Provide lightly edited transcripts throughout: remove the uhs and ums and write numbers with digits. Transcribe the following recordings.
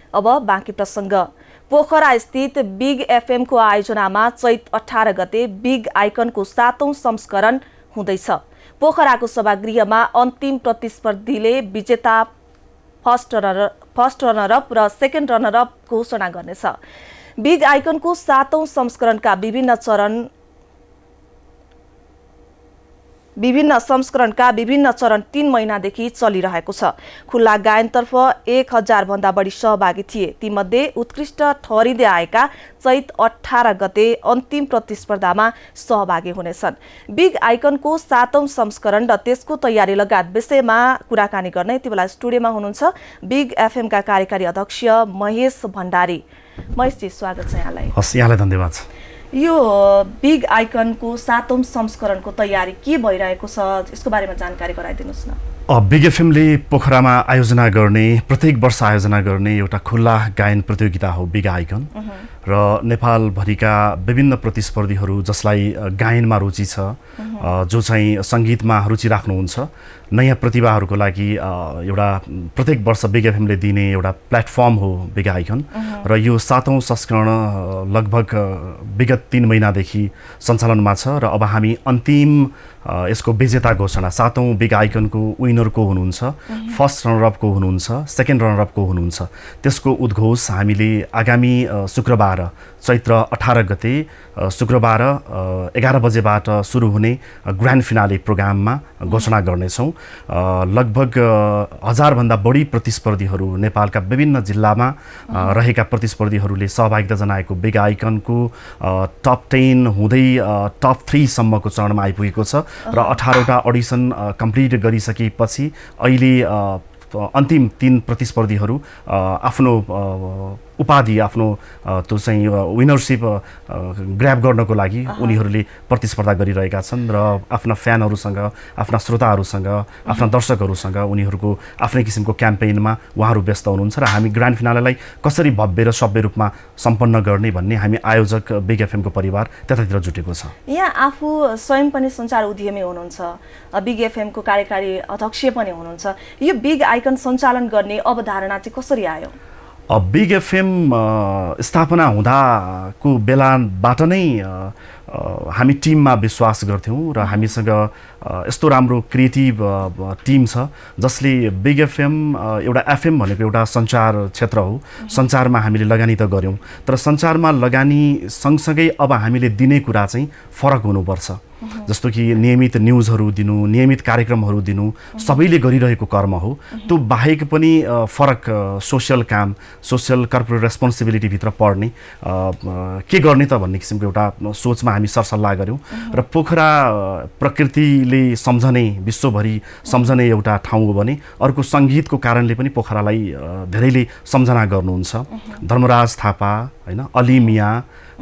अब बाँकी प्रसङ्ग। पोखरा स्थित बिग एफएम को आयोजनामा चैत 18 गते बिग आइकनको 7औं संस्करण हुँदैछ। पोखराको सभागृहमा अन्तिम प्रतिस्पर्धीले विजेता फर्स्ट रनर अप र सेकेन्ड रनर अप घोषणा गर्नेछ। बिग आइकनको 7औं संस्करणका विभिन्न चरण 3 महिनादेखि चलिरहेको छ। खुल्ला गायनतर्फ 1000 भन्दा बढी सहभागी थिए। तीमध्ये उत्कृष्ट ठहरिँदै आएका चैत 18 गते अन्तिम प्रतिस्पर्धामा सहभागी हुनेछन्। बिग आइकनको 7औं संस्करण र त्यसको तयारी लगायत विषयमा कुराकानी गर्न यति बेला स्टुडियोमा हुनुहुन्छ बिग एफएमका कार्यकारी अध्यक्ष महेश भण्डारी। महेशजी, स्वागत छ यहाँलाई। हस्, यहाँलाई धन्यवाद। यो बिग आइकनको 7औं संस्करणको तयारी के भइरहेको छ, यसको बारेमा जानकारी गराइदिनुस् न। बिग एफएमले पोखरामा प्रत्येक वर्ष आयोजना गर्ने एउटा खुल्ला गायन प्रतियोगिता हो बिग आइकन। र नेपालभरिका विभिन्न प्रतिस्पर्धीहरू जसलाई गायनमा रुचि छ, जो चाहिँ सङ्गीतमा रुचि राख्नुहुन्छ, नयाँ प्रतिभाहरूको लागि एउटा प्रत्येक वर्ष बिग एफएमले दिने एउटा प्लेटफर्म हो बिग आइकन। र यो 7औं संस्करण लगभग विगत 3 महिनादेखि सञ्चालनमा छ र अब हामी अन्तिम यसको विजेता घोषणा 7औं बिग आइकनको विनरको हुनुहुन्छ, फर्स्ट रनरअपको हुनुहुन्छ, सेकेन्ड रनरअपको हुनुहुन्छ, त्यसको उद्घोष हामीले आगामी शुक्रबार चैत्र 18 गते शुक्रबार 11 बजेबाट सुरु हुने ग्रान्ड फिनाले प्रोग्राममा घोषणा गर्नेछौँ। लगभग 1000 भन्दा बढी प्रतिस्पर्धीहरू, नेपालका विभिन्न जिल्लामा रहेका प्रतिस्पर्धीहरूले सहभागिता जनाएको बिग आइकनको टप 10 हुँदै टप 3 सम्मको चरणमा आइपुगेको छ र 18वटा अडिसन कम्प्लिट गरिसकेपछि अहिले अन्तिम 3 प्रतिस्पर्धीहरू आफ्नो उपाधि, आफ्नो त्यो चाहिँ विनरसिप ग्र्याब गर्नको लागि उनीहरूले प्रतिस्पर्धा गरिरहेका छन् र आफ्ना फ्यानहरूसँग, आफ्ना श्रोताहरूसँग, आफ्ना दर्शकहरूसँग उनीहरूको आफ्नै किसिमको क्याम्पेनमा उहाँहरू व्यस्त हुनुहुन्छ र हामी ग्रान्ड फिनालेलाई कसरी भव्य र सभ्य रूपमा सम्पन्न गर्ने भन्ने हामी आयोजक बिग एफएमको परिवार त्यतातिर जुटेको छ। यहाँ आफू स्वयं पनि सञ्चार उद्यमी हुनुहुन्छ, बिग एफएमको कार्यकारी अध्यक्ष पनि हुनुहुन्छ। यो बिग आइकन सञ्चालन गर्ने अवधारणा चाहिँ कसरी आयो? बिग एफएम स्थापना हुँदाको बेलाबाट नै हामी टिममा विश्वास गर्थ्यौँ र हामीसँग यस्तो राम्रो क्रिएटिभ टिम छ जसले बिग एफएम एउटा एफएम भनेको एउटा सञ्चार क्षेत्र हो। सञ्चारमा हामीले लगानी त गऱ्यौँ, तर सञ्चारमा लगानी सँगसँगै अब हामीले दिने कुरा चाहिँ फरक हुनुपर्छ। जस्तो कि नियमित न्युजहरू दिनु, नियमित कार्यक्रमहरू दिनु सबैले गरिरहेको कर्म हो। त्यो बाहेक पनि फरक सोसियल काम, सोसियल कर्पोरेट रेस्पोन्सिबिलिटीभित्र पर्ने के गर्ने त भन्ने किसिमको एउटा सोचमा हामी सरसल्लाह गऱ्यौँ र पोखरा प्रकृतिले सम्झने, विश्वभरि सम्झने एउटा ठाउँ हो भने अर्को सङ्गीतको कारणले पनि पोखरालाई धेरैले सम्झना गर्नुहुन्छ। धर्मराज थापा, हैन, अली मिया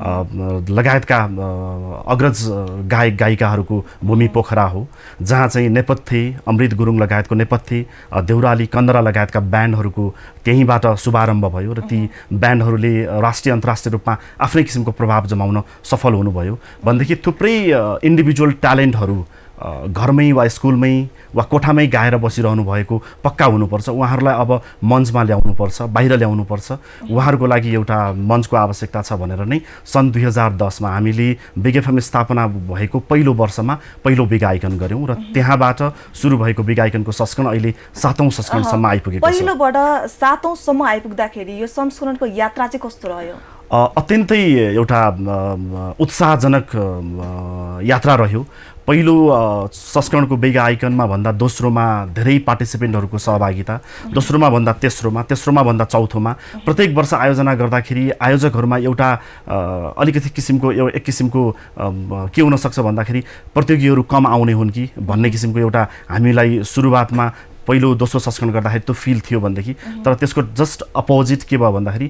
लगायतका अग्रज गायक गायिकाहरूको भूमि पोखरा हो, जहाँ चाहिँ नेपथ्य अमृत गुरुङ लगायतको नेपथ्य, देउराली कन्दरा लगायतका ब्यान्डहरूको त्यहीँबाट शुभारम्भ भयो र ती ब्यान्डहरूले राष्ट्रिय अन्तर्राष्ट्रिय रूपमा आफ्नै किसिमको प्रभाव जमाउन सफल हुनुभयो। भनेदेखि थुप्रै इन्डिभिजुअल ट्यालेन्टहरू घरमै वा स्कुलमै वा कोठामै गाएर बसिरहनु भएको पक्का हुनुपर्छ। उहाँहरूलाई अब मञ्चमा ल्याउनुपर्छ, बाहिर ल्याउनुपर्छ। उहाँहरूको लागि एउटा मञ्चको आवश्यकता छ भनेर नै सन् 2010 मा हामीले बिग एफएम स्थापना भएको पहिलो वर्षमा पहिलो बिग आइकन गऱ्यौँ र त्यहाँबाट सुरु भएको बिग आइकनको संस्करण अहिले 7औं संस्करणसम्म आइपुगेको छ। पहिलोबाट 7औं सम्म आइपुग्दाखेरि यो संस्करणको यात्रा चाहिँ कस्तो रह्यो? अत्यन्तै एउटा उत्साहजनक यात्रा रह्यो। पहिलो संस्करणको बिग आइकनमा भन्दा दोस्रोमा धेरै पार्टिसिपेन्टहरूको सहभागिता, दोस्रोमा भन्दा तेस्रोमा भन्दा चौथोमा प्रत्येक वर्ष आयोजना गर्दाखेरि आयोजकहरूमा एउटा अलिकति किसिमको एक किसिमको के हुन सक्छ भन्दाखेरि प्रतियोगीहरू कम आउने हुन् कि भन्ने किसिमको एउटा हामीलाई सुरुवातमा पहिलो दोस्रो संस्करण गर्दाखेरि त्यो फिल थियो भनेदेखि, तर त्यसको जस्ट अपोजिट के भयो भन्दाखेरि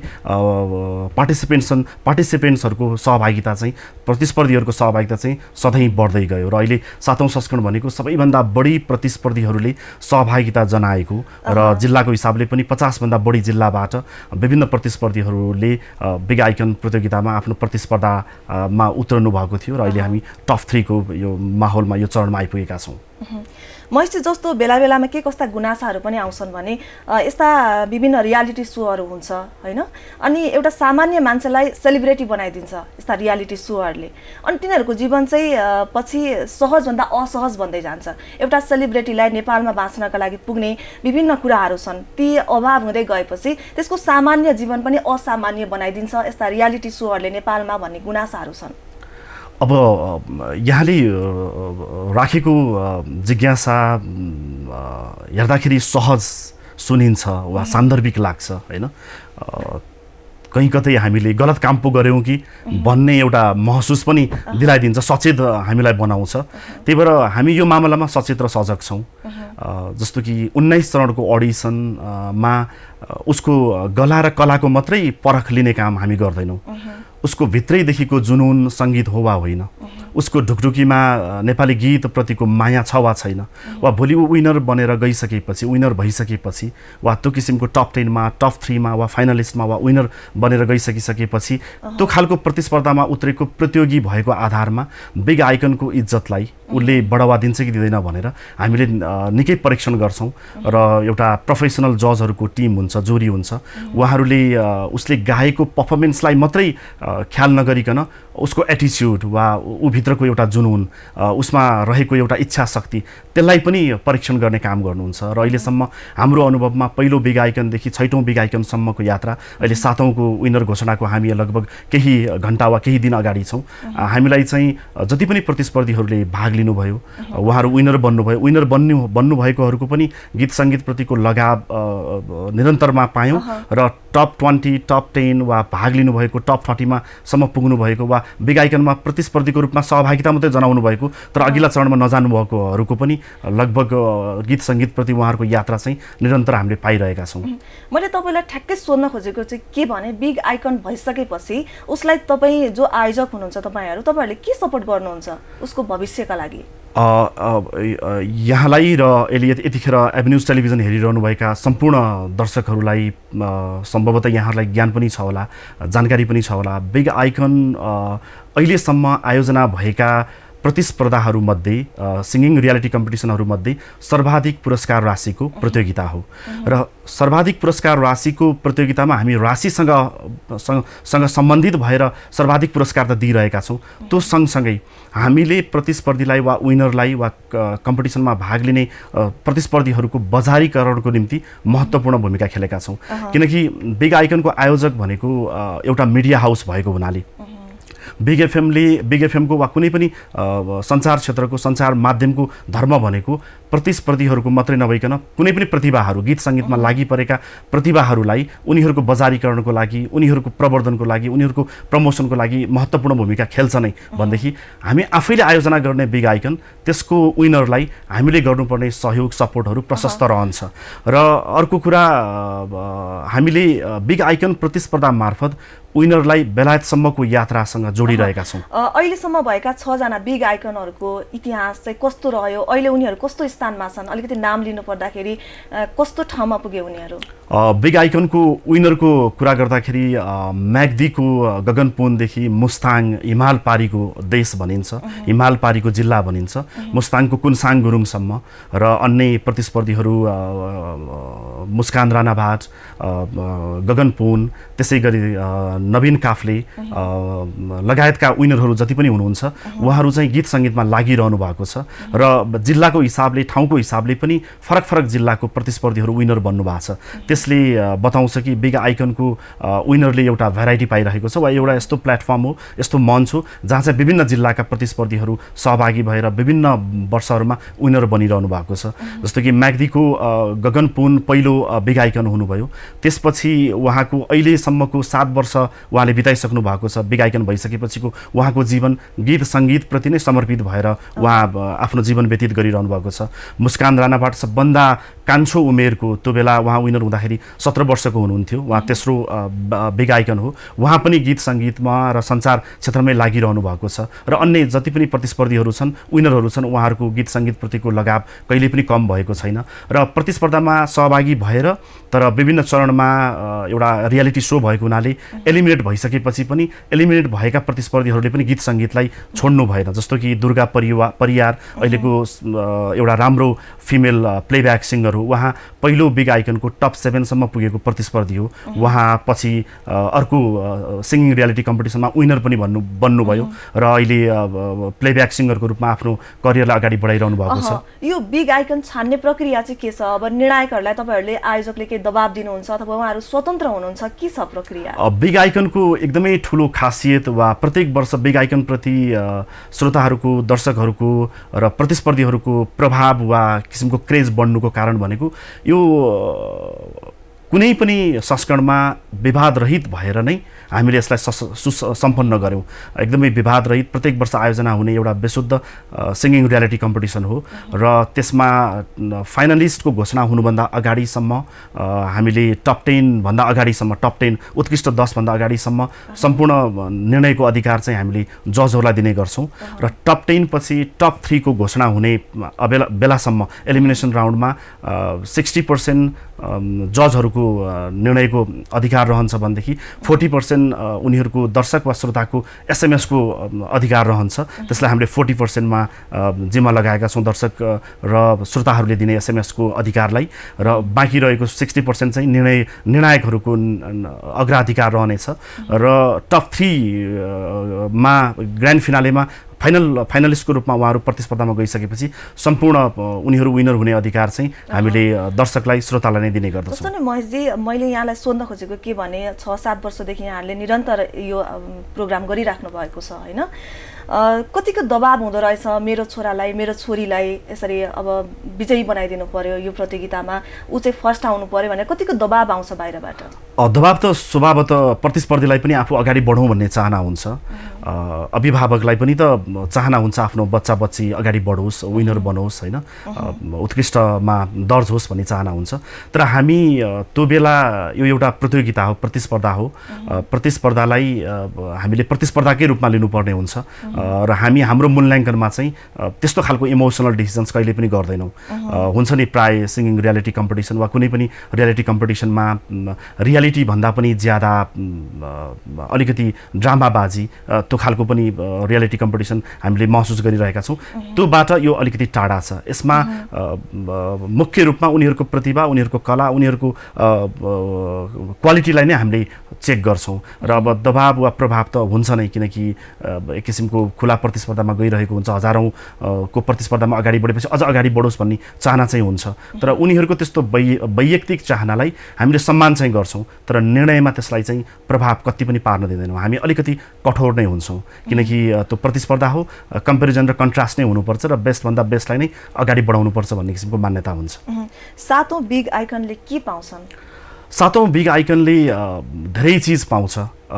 पार्टिसिपेन्ट्सहरूको सहभागिता चाहिँ, प्रतिस्पर्धीहरूको सहभागिता चाहिँ सधैँ बढ्दै गयो र अहिले 7औं संस्करण भनेको सबैभन्दा बढी प्रतिस्पर्धीहरूले सहभागिता जनाएको र जिल्लाको हिसाबले पनि 50 भन्दा बढी जिल्लाबाट विभिन्न प्रतिस्पर्धीहरूले बिग आइकन प्रतियोगितामा आफ्नो प्रतिस्पर्धामा उत्रनु भएको थियो र अहिले हामी टप 3 को यो माहौलमा, यो चरणमा आइपुगेका छौँ। महेशजी, जस्तो बेला बेलामा के कस्ता गुनासाहरू पनि आउँछन् भने यस्ता विभिन्न रियालिटी सोहरू हुन्छ होइन, अनि एउटा सामान्य मान्छेलाई सेलिब्रेटी बनाइदिन्छ यस्ता रियालिटी सोहरूले, अनि तिनीहरूको जीवन चाहिँ पछि सहजभन्दा असहज बन्दै जान्छ। एउटा सेलिब्रेटीलाई नेपालमा बाँच्नका लागि पुग्ने विभिन्न कुराहरू छन्, ती अभाव हुँदै गएपछि त्यसको सामान्य जीवन पनि असामान्य बनाइदिन्छ यस्ता रियालिटी सोहरूले नेपालमा भन्ने गुनासाहरू छन्। अब यहाँले राखेको जिज्ञासा हेर्दाखेरि सहज सुनिन्छ वा सान्दर्भिक लाग्छ होइन, कहीँ कतै हामीले गलत काम पो गऱ्यौँ कि भन्ने एउटा महसुस पनि दिलाइदिन्छ, सचेत हामीलाई बनाउँछ। त्यही भएर हामी यो मामलामा सचेत र सजग छौँ। जस्तो कि 19 चरणको अडिसनमा उसको गला र कलाको मात्रै परख लिने काम हामी गर्दैनौँ। उसको भित्रैदेखिको जुनुन सङ्गीत हो वा होइन, उसको ढुकढुकीमा नेपाली गीतप्रतिको माया छ वा छैन, वा भोलि ऊ विनर बनेर गइसकेपछि, विनर भइसकेपछि, वा त्यो किसिमको टप 10 मा टप 3 मा वा फाइनलिस्टमा वा विनर बनेर गइसकेपछि त्यो खालको प्रतिस्पर्धामा उत्रेको प्रतियोगी भएको आधारमा बिग आइकनको इज्जतलाई उसले बढावा दिन्छ कि दिँदैन भनेर हामीले निकै परीक्षण गर्छौँ। र एउटा प्रोफेसनल जजहरूको टिम हुन्छ, जोरी हुन्छ, उहाँहरूले उसले गाएको पर्फर्मेन्सलाई मात्रै ख्याल नगरिकन उसको एटिच्युड वा भित्रको एउटा जुनुन, उसमा रहेको एउटा इच्छा शक्ति, त्यसलाई पनि परीक्षण गर्ने काम गर्नुहुन्छ। र अहिलेसम्म हाम्रो अनुभवमा पहिलो बिग आइकनदेखि 6औं बिग आइकनसम्मको यात्रा, अहिले 7औंको विनर घोषणाको हामी लगभग केही घन्टा वा केही दिन अगाडि छौँ। हामीलाई चाहिँ जति पनि प्रतिस्पर्धीहरूले भाग लिनुभयो, उहाँहरू विनर बन्नुभयो, विनर बन्नुभएकोहरूको पनि गीत सङ्गीतप्रतिको लगाव निरन्तरमा पायौँ र टप 20, टप 10 वा भाग लिनुभएको टप 40 मा सम्म पुग्नु भएको वा बिग आइकनमा प्रतिस्पर्धीको रूपमा सहभागिता मात्रै जनाउनु भएको तर अघिल्ला चरणमा नजानु भएकोहरूको पनि लगभग गीत सङ्गीतप्रति उहाँहरूको यात्रा चाहिँ निरन्तर हामीले पाइरहेका छौँ। मैले तपाईँलाई ठ्याक्कै सोध्न खोजेको चाहिँ के भने, बिग आइकन भइसकेपछि उसलाई तपाईँ जो आयोजक हुनुहुन्छ तपाईँहरूले के सपोर्ट गर्नुहुन्छ उसको भविष्यका लागि? यहाँलाई र यतिखेर एभेन्यूज टेलिभिजन हेरिरहनुभएका सम्पूर्ण दर्शकहरूलाई सम्भवतः यहाँहरूलाई ज्ञान पनि छ होला, जानकारी पनि छ होला, बिग आइकन अहिलेसम्म आयोजना भएका प्रतिस्पर्धाहरूमध्ये, सिङ्गिङ रियालिटी कम्पिटिसनहरूमध्ये सर्वाधिक पुरस्कार राशिको प्रतियोगिता हो। र सर्वाधिक पुरस्कार राशिको प्रतियोगितामा हामी राशिसँग सम्बन्धित भएर सर्वाधिक पुरस्कार त दिइरहेका छौँ। त्यो सँगसँगै हामीले प्रतिस्पर्धीलाई वा विनरलाई वा कम्पिटिसनमा भाग लिने प्रतिस्पर्धीहरूको बजारीकरणको निम्ति महत्त्वपूर्ण भूमिका खेलेका छौँ। किनकि बिग आइकनको आयोजक भनेको एउटा मिडिया हाउस भएको हुनाले बिग एफएमको वा कुनै पनि सञ्चार क्षेत्रको सञ्चार माध्यमको धर्म भनेको प्रतिस्पर्धीहरूको मात्रै नभइकन कुनै पनि प्रतिभाहरू, गीत सङ्गीतमा लागि परेका प्रतिभाहरूलाई उनीहरूको बजारीकरणको लागि, उनीहरूको प्रवर्धनको लागि, उनीहरूको प्रमोसनको लागि महत्त्वपूर्ण भूमिका खेल्छ नै भनेदेखि हामी आफैले आयोजना गर्ने बिग आइकन, त्यसको विनरलाई हामीले गर्नुपर्ने सहयोग सपोर्टहरू प्रशस्त रहन्छ। र अर्को कुरा, हामीले बिग आइकन प्रतिस्पर्धा मार्फत विनरलाई बेलायतसम्मको यात्रासँग जोडिरहेका छौँ। अहिलेसम्म भएका 6 जना बिग आइकनहरूको इतिहास चाहिँ कस्तो रह्यो, अहिले उनीहरू कस्तो स्थानमा छन्, अलिकति नाम लिनु पर्दाखेरि कस्तो ठाउँमा पुगे उनीहरू? बिग आइकनको विनरको कुरा गर्दाखेरि म्याग्दीको गगनपुनदेखि मुस्ताङ हिमाल पारीको देश भनिन्छ, हिमाल पारीको जिल्ला भनिन्छ, मुस्ताङको कुनसाङ गुरुङसम्म र अन्य प्रतिस्पर्धीहरू मुस्कान राणाभाट, गगनपुन, त्यसै गरी नवीन काफ्ले लगायतका विनरहरू जति पनि हुनुहुन्छ उहाँहरू चाहिँ गीत सङ्गीतमा लागिरहनु भएको छ र जिल्लाको हिसाबले, ठाउँको हिसाबले पनि फरक फरक जिल्लाको प्रतिस्पर्धीहरू विनर बन्नु भएको छ। त्यसले बताउँछ कि बिग आइकनको विनरले एउटा भेराइटी पाइरहेको छ वा एउटा यस्तो प्लेटफर्म हो, यस्तो मञ्च हो जहाँ चाहिँ विभिन्न जिल्लाका प्रतिस्पर्धीहरू सहभागी भएर विभिन्न वर्षहरूमा विनर बनिरहनु भएको छ। जस्तो कि म्याग्दीको गगनपुन पहिलो बिग आइकन हुनुभयो, त्यसपछि उहाँको अहिलेसम्मको 7 वर्ष उहाँले बिताइसक्नु भएको छ। बिग आइकन भइसकेपछिको उहाँको जीवन गीत सङ्गीतप्रति नै समर्पित भएर उहाँ आफ्नो जीवन व्यतीत गरिरहनु भएको छ। मुस्कान राणाबाट सबभन्दा कान्छो उमेरको त्यो बेला उहाँ विनर हुँदाखेरि 17 वर्षको हुनुहुन्थ्यो। उहाँ तेस्रो बिग आइकन हो। उहाँ पनि गीत सङ्गीतमा र सञ्चार क्षेत्रमै लागिरहनु भएको छ र अन्य जति पनि प्रतिस्पर्धीहरू छन्, विनरहरू छन्, उहाँहरूको गीत सङ्गीतप्रतिको लगाव कहिले पनि कम भएको छैन र प्रतिस्पर्धामा सहभागी भएर तर विभिन्न चरणमा एउटा रियालिटी सो भएको हुनाले एलिमिनेट भइसकेपछि पनि एलिमिनेट भएका प्रतिस्पर्धीहरूले पनि गीत सङ्गीतलाई छोड्नु भएन। जस्तो कि दुर्गा परियार अहिलेको एउटा राम्रो फिमेल प्लेब्याक सिङ्गर हो। उहाँ पहिलो बिग आइकनको टप 7 सम्म पुगेको प्रतिस्पर्धी हो। उहाँ पछि अर्को सिङ्गिङ रियालिटी कम्पिटिसनमा विनर पनि बन्नुभयो र अहिले प्लेब्याक सिङ्गरको रूपमा आफ्नो करियरलाई अगाडि बढाइरहनु भएको छ। यो बिग आइकन छान्ने प्रक्रिया चाहिँ के छ? अब निर्णायकहरूलाई तपाईँहरूले आयोजकले केही दबाब दिनुहुन्छ अथवा उहाँहरू स्वतन्त्र हुनुहुन्छ, के छ प्रक्रिया? बिग आइकनको एकदमै ठुलो खासियत वा प्रत्येक वर्ष बिग आइकनप्रति श्रोताहरूको, दर्शकहरूको र प्रतिस्पर्धीहरूको प्रभाव वा किसिमको क्रेज बढ्नुको कारण भनेको यो कुनै पनि संस्करणमा विवादरहित भएर नै हामीले यसलाई सम्पन्न गऱ्यौँ। एकदमै विवादरहित प्रत्येक वर्ष आयोजना हुने एउटा विशुद्ध सिङ्गिङ रियालिटी कम्पिटिसन हो र त्यसमा फाइनलिस्टको घोषणा हुनुभन्दा अगाडिसम्म हामीले टप 10 भन्दा अगाडिसम्म, टप 10 उत्कृष्ट 10 भन्दा अगाडिसम्म सम्पूर्ण निर्णयको अधिकार चाहिँ हामीले जजहरूलाई दिने गर्छौँ र टप 10 पछि टप 3 को घोषणा हुने बेलासम्म एलिमिनेसन राउन्डमा 60% जजहरूको निर्णयको अधिकार रहन्छ भनेदेखि 40% उनीहरूको दर्शक वा श्रोताको SMS को अधिकार रहन्छ। त्यसलाई हामीले 40% मा जिम्मा लगाएका छौँ, दर्शक र श्रोताहरूले दिने SMS को अधिकारलाई, र बाँकी रहेको 60% चाहिँ निर्णायकहरूको अग्राधिकार रहनेछ र टप 3 मा ग्रान्ड फिनालेमा फाइनलिस्टको रूपमा उहाँहरू प्रतिस्पर्धामा गइसकेपछि सम्पूर्ण उनीहरू विनर हुने अधिकार चाहिँ हामीले दर्शकलाई, श्रोतालाई नै दिने गर्दछौँ। जस्तो नि महेशजी, मैले यहाँलाई सोध्न खोजेको के भने 6-7 वर्षदेखि यहाँहरूले निरन्तर यो प्रोग्राम गरिराख्नु भएको छ होइन? कतिको दबाब हुँदो रहेछ मेरो छोरालाई, मेरो छोरीलाई यसरी अब विजयी बनाइदिनु पर्यो यो प्रतियोगितामा, ऊ चाहिँ फर्स्ट आउनु पर्यो भने कतिको दबाब आउँछ बाहिरबाट? दबाब त स्वभावतः प्रतिस्पर्धीलाई पनि आफू अगाडि बढौँ भन्ने चाहना हुन्छ, अभिभावकलाई पनि त चाहना हुन्छ आफ्नो बच्चा बच्ची अगाडि बढोस्, विनर बनोस् होइन, उत्कृष्टमा दर्ज होस् भन्ने चाहना हुन्छ। तर हामी त्यो बेला यो एउटा प्रतियोगिता हो, प्रतिस्पर्धा हो, प्रतिस्पर्धालाई हामीले प्रतिस्पर्धाकै रूपमा लिनुपर्ने हुन्छ र हामी हाम्रो मूल्याङ्कनमा चाहिँ त्यस्तो खालको इमोसनल डिसिजन्स कहिले पनि गर्दैनौँ। हुन्छ नि प्राय सिङ्गिङ रियालिटी कम्पिटिसन वा कुनै पनि रियालिटी कम्पिटिसनमा रियालिटी भन्दा पनि ज्यादा अलिकति ड्रामाबाजी त्यो खालको पनि रियालिटी कम्पिटिसन हामीले महसुस गरिरहेका छौँ। त्योबाट यो अलिकति टाढा छ। यसमा मुख्य रूपमा उनीहरूको प्रतिभा, उनीहरूको कला, उनीहरूको क्वालिटीलाई नै हामीले चेक गर्छौँ र अब दबाब वा प्रभाव त हुन्छ नै, किनकि एक किसिमको खुला प्रतिस्पर्धामा गइरहेको हुन्छ, हजारौँ को प्रतिस्पर्धामा अगाडि बढेपछि अझ अगाडि बढोस् भन्ने चाहना चाहिँ हुन्छ। तर उनीहरूको त्यस्तो वैयक्तिक चाहनालाई हामीले सम्मान चाहिँ गर्छौँ, तर निर्णयमा त्यसलाई चाहिँ प्रभाव कति पनि पार्न दिँदैनौँ। हामी अलिकति कठोर नै हुन्छौँ, किनकि त्यो प्रतिस्पर्धा हो, कम्पेरिजन र कन्ट्रास्ट नै हुनुपर्छ र बेस्टभन्दा बेस्टलाई नै अगाडि बढाउनुपर्छ भन्ने किसिमको मान्यता हुन्छ। 7औं बिग आइकनले के पाउँछन्? 7औं बिग आइकनले धेरै चिज पाउँछ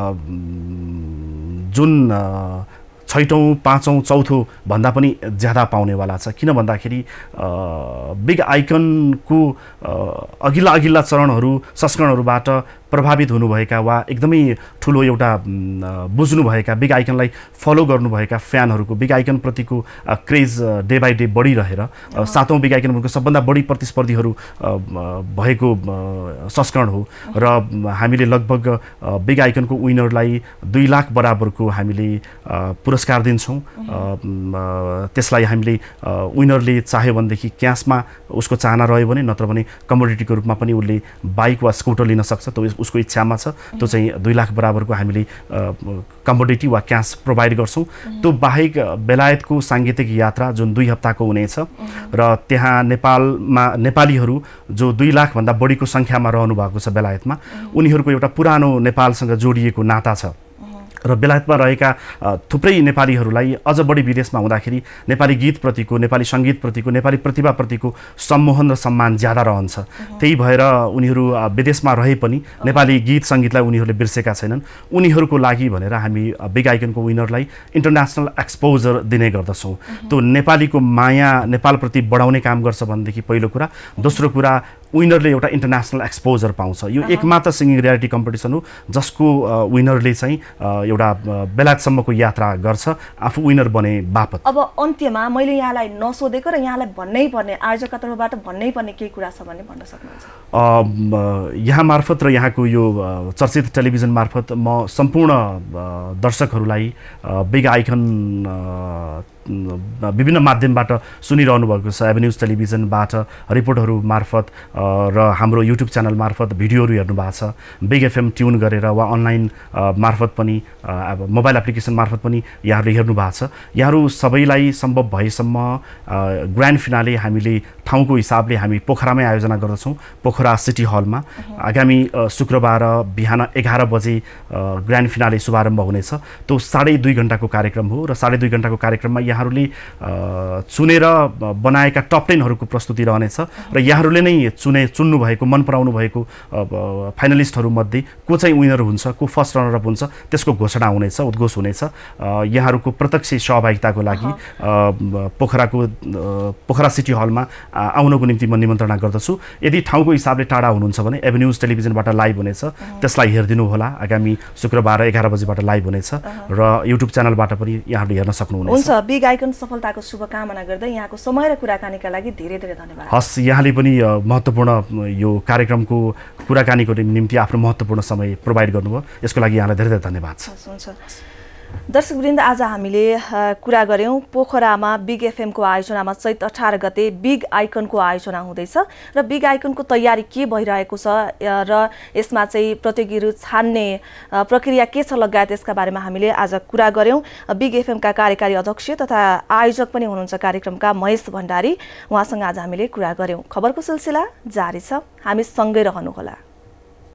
जुन 6औं, 5औं, 4थो भन्दा पनि ज्यादा पाउनेवाला छ। किन भन्दाखेरि बिग आइकनको अघिल्ला चरणहरू, संस्करणहरूबाट प्रभावित हुनुभएका वा एकदमै ठुलो एउटा बुझ्नुभएका, बिग आइकनलाई फलो गर्नुभएका फ्यानहरूको बिग आइकनप्रतिको क्रेज डे बाई डे बढिरहेर 7औं बिग आइकनको सबभन्दा बढी प्रतिस्पर्धीहरू भएको संस्करण हो र हामीले लगभग बिग आइकनको विनरलाई 2 लाख बराबरको हामीले पुरस्कार दिन्छौँ। त्यसलाई हामीले विनरले चाह्यो भनेदेखि क्यासमा उसको चाहना रह्यो भने, नत्र भने कमोडिटीको रूपमा पनि उसले बाइक वा स्कुटर लिन सक्छ, त्यो उसको इच्छामा छ। त्यो चाहिँ 2 लाख बराबरको हामीले कमोडिटी वा क्यास प्रोभाइड गर्छौँ। त्यो बाहेक बेलायतको साङ्गीतिक यात्रा जुन 2 हप्ताको हुनेछ र त्यहाँ नेपालीहरू जो 2 लाखभन्दा बढीको सङ्ख्यामा रहनु भएको छ बेलायतमा, उनीहरूको एउटा पुरानो नेपालसँग जोडिएको नाता छ र बेलायतमा रहेका थुप्रै नेपालीहरूलाई अझ बढी विदेशमा हुँदाखेरि नेपाली गीतप्रतिको, नेपाली सङ्गीतप्रतिको, नेपाली प्रतिभाप्रतिको सम्मोहन र सम्मान ज्यादा रहन्छ। त्यही भएर उनीहरू विदेशमा रहे पनि नेपाली गीत सङ्गीतलाई उनीहरूले बिर्सेका छैनन्। उनीहरूको लागि भनेर हामी बिग आइकनको विनरलाई इन्टरनेसनल एक्सपोजर दिने गर्दछौँ। त्यो नेपालीको माया नेपालप्रति बढाउने काम गर्छ भनेदेखि पहिलो कुरा। दोस्रो कुरा, विनरले एउटा इन्टरनेसनल एक्सपोजर पाउँछ। यो एकमात्र सिङ्गिङ रियालिटी कम्पिटिसन हो जसको विनरले चाहिँ एउटा बेलायतसम्मको यात्रा गर्छ आफू विनर बने बापत। अब अन्त्यमा मैले यहाँलाई नसोधेको र यहाँलाई भन्नै पर्ने, आयोजकका तर्फबाट भन्नै पर्ने केही कुरा छ भने भन्न सक्नुहुन्छ? यहाँ मार्फत र यहाँको यो चर्चित टेलिभिजन मार्फत म सम्पूर्ण दर्शकहरूलाई बिग आइकन विभिन्न माध्यमबाट सुनिरहनु भएको छ, एभेन्यूज टेलिभिजनबाट रिपोर्टहरू मार्फत र हाम्रो युट्युब च्यानल मार्फत भिडियोहरू हेर्नु भएको छ, बिग एफएम ट्युन गरेर वा अनलाइन मार्फत पनि मोबाइल एप्लिकेसन मार्फत पनि यहाँहरूले हेर्नु भएको छ। यहाँहरू सबैलाई सम्भव भएसम्म ग्रान्ड फिनाले हामीले ठाउँको हिसाबले हामी पोखरामै आयोजना गर्दछौँ, पोखरा सिटी हलमा। आगामी शुक्रबार बिहान 11 बजे ग्रान्ड फिनाले शुभारम्भ हुनेछ। त्यो 2.5 घण्टाको कार्यक्रम हो र 2.5 घण्टाको कार्यक्रममा यहाँहरूले चुनेर बनाएका टप 10हरूको प्रस्तुति रहनेछ र यहाँहरूले नै चुन्नु भएको, मन पराउनु भएको फाइनलिस्टहरूमध्ये को चाहिँ विनर हुन्छ, को फर्स्ट रनरअप हुन्छ, त्यसको घोषणा हुनेछ, उद्घोष हुनेछ। यहाँहरूको प्रत्यक्ष सहभागिताको लागि पोखरा सिटी हलमा आउनको निम्ति म निमन्त्रणा गर्दछु। यदि ठाउँको हिसाबले टाढा हुनुहुन्छ भने एभेन्यूज टेलिभिजनबाट लाइभ हुनेछ, त्यसलाई हेरिदिनु होला। आगामी शुक्रबार 11 बजेबाट लाइभ हुनेछ र युट्युब च्यानलबाट पनि यहाँहरूले हेर्न सक्नुहुनेछ। हुन्छ, बिग आइकन सफलताको शुभकामना गर्दै यहाँको समय र कुराकानीका लागि धेरै धेरै धन्यवाद। हस्, यहाँले पनि महत्त्वपूर्ण यो कार्यक्रमको कुराकानीको निम्ति आफ्नो महत्त्वपूर्ण समय प्रोभाइड गर्नुभयो, यसको लागि यहाँलाई धेरै धेरै धन्यवाद छ। हुन्छ दर्शकवृन्द, आज हामीले कुरा गऱ्यौँ पोखरामा बिग एफएमको आयोजनामा चैत 18 गते बिग आइकनको आयोजना हुँदैछ र बिग आइकनको तयारी के भइरहेको छ र यसमा चाहिँ प्रतियोगीहरू छान्ने प्रक्रिया के छ लगायत यसका बारेमा हामीले आज कुरा गऱ्यौँ। बिग एफएमका कार्यकारी अध्यक्ष तथा आयोजक पनि हुनुहुन्छ कार्यक्रमका महेश भण्डारी, उहाँसँग आज हामीले कुरा गऱ्यौँ। खबरको सिलसिला जारी छ, हामी सँगै रहनुहोला।